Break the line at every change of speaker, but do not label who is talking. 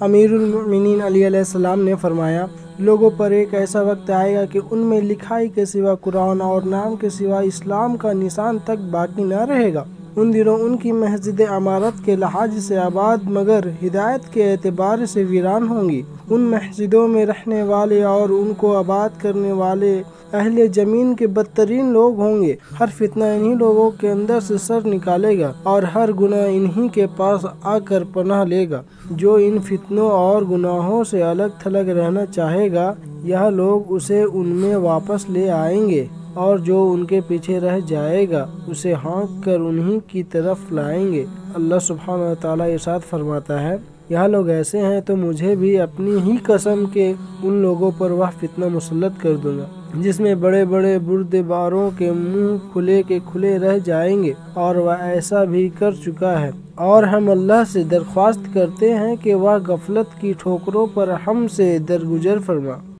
अमीरुल मोमिनीन अली अलैहिस्सलाम ने फरमाया, लोगों पर एक ऐसा वक्त आएगा कि उनमें लिखाई के सिवा कुरान और नाम के सिवा इस्लाम का निशान तक बाकी न रहेगा। उन दिनों उनकी मस्जिद अमारत के लिहाज से आबाद मगर हिदायत के एतबार से वीरान होंगी। उन मस्जिदों में रहने वाले और उनको आबाद करने वाले अहले ज़मीन के बदतरीन लोग होंगे। हर फितना इन्हीं लोगों के अंदर से सर निकालेगा और हर गुनाह इन्हीं के पास आकर पनाह लेगा। जो इन फितनों और गुनाहों से अलग थलग रहना चाहेगा, यह लोग उसे उनमें वापस ले आएंगे और जो उनके पीछे रह जाएगा उसे हाँक कर उन्हीं की तरफ लाएंगे। अल्लाह सुब्हानहू व तआला इरशाद फरमाता है, यह लोग ऐसे हैं तो मुझे भी अपनी ही कसम के उन लोगों पर वह फितना मुसल्लत कर दूंगा जिसमें बड़े बड़े बुर्देबारों के मुंह खुले के खुले रह जाएंगे, और वह ऐसा भी कर चुका है। और हम अल्लाह से दरख्वास्त करते हैं कि वह गफलत की ठोकरों पर हमसे दरगुजर फरमा।